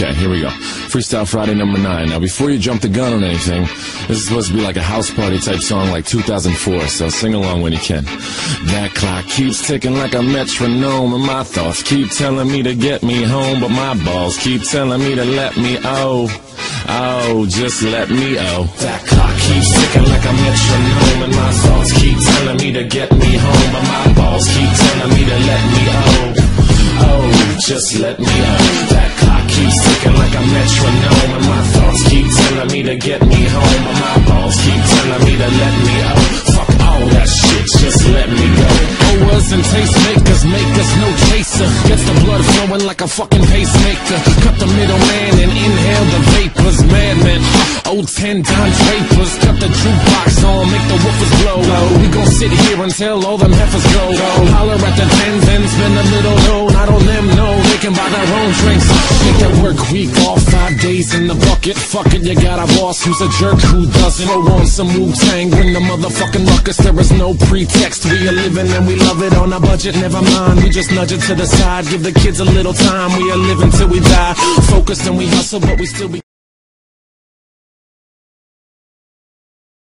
Okay, here we go. Freestyle Friday number 9. Now, before you jump the gun on anything, this is supposed to be like a house party type song like 2004, so sing along when you can. That clock keeps ticking like a metronome, and my thoughts keep telling me to get me home, but my balls keep telling me to let me just let me That clock keeps ticking like a metronome, and my thoughts keep telling me to get me home, but my balls keep telling me to let me just let me That clock keeps ticking like a metronome, and my thoughts keep telling me to get me home, but my balls keep telling me to let me Fuck all that shit, just let me go. Owers and tastemakers make us no chaser. Gets the blood flowing like a fucking pacemaker. Cut the middleman and inhale the vapors. Madman, old 10 Don Drapers. Cut the jukebox on, make the woofers blow. We gon' sit here until all them heifers go. Holler at the tens and spend a little dough. Not on them, no, they can buy their own drinks. Take that work week off, 5 days in the bucket. Fuck it, you got a boss who's a jerk who doesn't. Throw on some Wu-Tang, win the motherfucking ruckus. There is no pretext, we are living and we love it on a budget. Never mind, we just nudge it to the side. Give the kids a little time, we are living till we die. Focused and we hustle, but we still be